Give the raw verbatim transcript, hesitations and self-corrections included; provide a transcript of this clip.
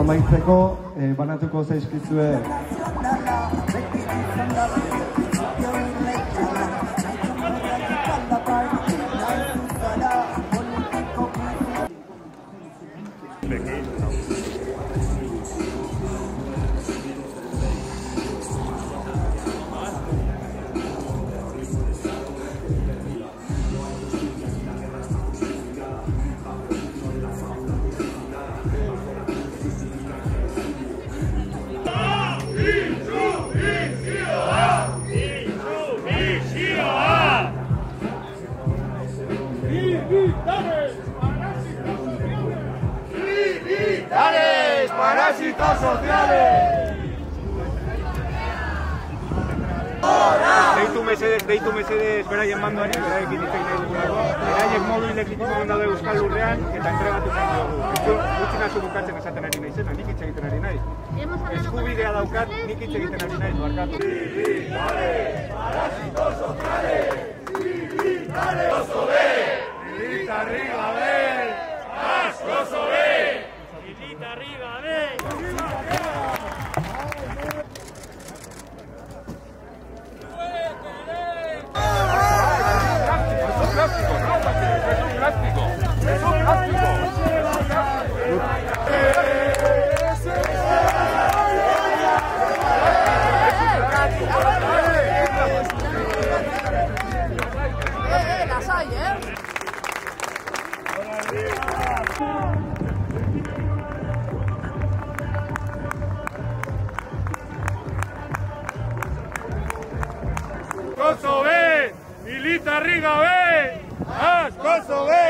amaitzeko eh, banatuko zaizkizue ¡Militares parásitos sociales! Deitu mesedes, deitu mesedes beraien mandoari, beraiekin hitz egin nahi dugulako, beraiek modu ilegitimoan daude Euskal Lurrean eta entregatu nahi dugu. Utzi nazu bukatzen esaten ari naizena, nik hitz egiten ari naiz. Eskubidea daukat, nik hitz egiten ari naiz, barkatu. Militares parásitos sociales! Militares oso be! Militarri gabe! Asko oso be! Militarri gabe! ¡Plástico! ¡No, es un plástico! ¡Es un plástico! ¡Eh, las hay, eh! ¡Kosovo! ¡Militarri gabe! ¡Asko oso be!